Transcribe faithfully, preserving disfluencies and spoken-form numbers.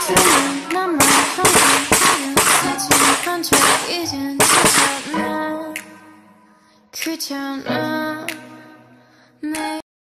들으면 나만 평균하는 사진 한 줄 이젠 괜찮아 귀찮아